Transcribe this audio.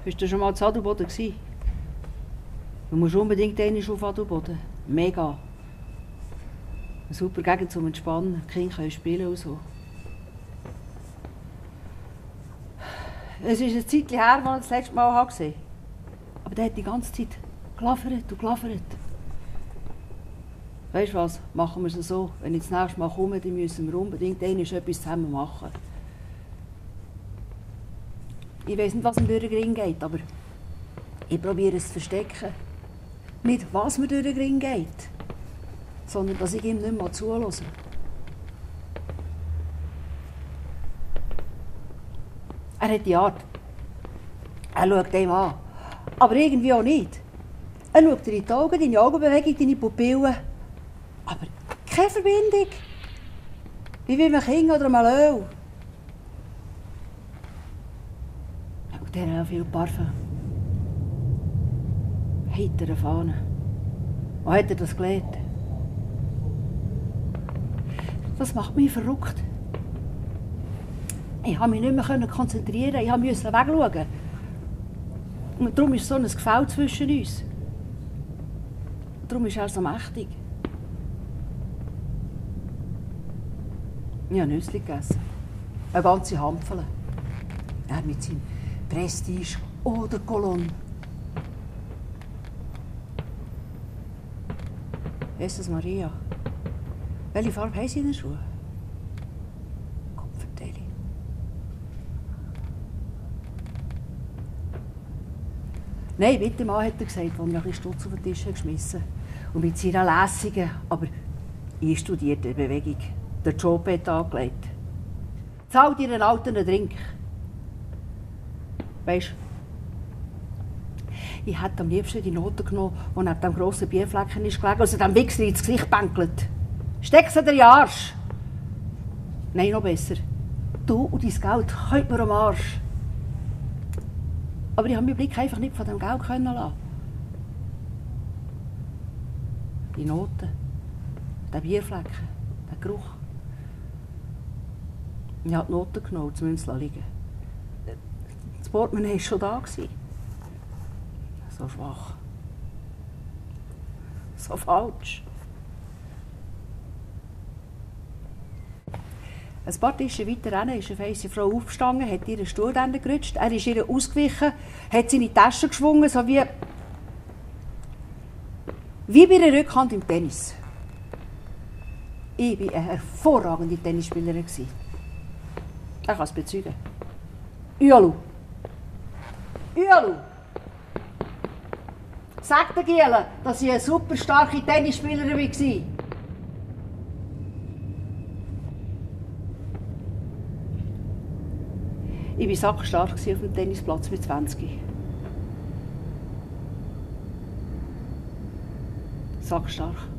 Bist du schon mal zu Adelboden gewesen? Du musst unbedingt einmal auf Adelboden. Mega. Eine super Gegend zum Entspannen. Die Kinder können spielen und so. Es ist ein Zeitchen her, als ich das letzte Mal gesehen habe. Aber der hat die ganze Zeit gelaffert und gelaffert. Weißt du was? Machen wir es so. Wenn ich das nächste Mal komme, dann müssen wir unbedingt etwas zusammen machen. Ich weiss nicht, was ihm durch den Ring geht, aber ich probiere es zu verstecken. Nicht, was mir durch den Ring geht, sondern dass ich ihm nicht mehr zuhöre. Er hat die Art. Er schaut dem an. Aber irgendwie auch nicht. Er schaut dir in die Augen, deine Augenbewegung, deine Pupillen. Aber keine Verbindung. Wie bei einem Kind oder einem Löw. Und der hat auch viel Parfum. Heitere Fahne. Wo hat er das gelernt? Das macht mich verrückt. Ich konnte mich nicht mehr konzentrieren, ich musste wegschauen. Und darum ist so ein Gefälle zwischen uns. Und darum ist er so mächtig. Ich habe Nüsse gegessen. Eine ganze Handvoll. Er mit seinem Prestige oder Colonne. Jesus Maria. Welche Farbe haben Sie in den Schuhen? Kopfverteilung. Nein, bitte Mann, hat er gesagt, als er ein bisschen Stutz auf den Tisch geschmissen hat. Und mit seiner lässigen, aber einstudierten Bewegung den Job hat angelegt. Zahl dir einen alten Drink. Weisst du, ich hätte am liebsten die Note genommen, die neben dem grossen Bierflecken ist gelegen, also dem Wichser ins Gesicht bänkelt. Steck sie dir in den Arsch! Nein, noch besser. Du und dein Geld könnt mir am Arsch. Aber ich konnte meinen Blick einfach nicht von dem Geld lassen. Die Noten, der Bierflecken, der Geruch. Ich habe die Noten genommen, um es liegen. Das Portemonnaie war schon da. So schwach. So falsch. Ein paar Tische weiter hinten ist eine feisse Frau aufgestanden, hat ihren Stuhl gerutscht. Er ist ihr ausgewichen, hat seine Tasche geschwungen, so wie bei einer Rückhand im Tennis. Ich war eine hervorragende Tennisspielerin. Ich kann es bezeugen. Ualu. Ualu. Sag der Giele, dass ich eine super starke Tennisspielerin war. Ich war sackstark auf dem Tennisplatz mit 20. Sackstark.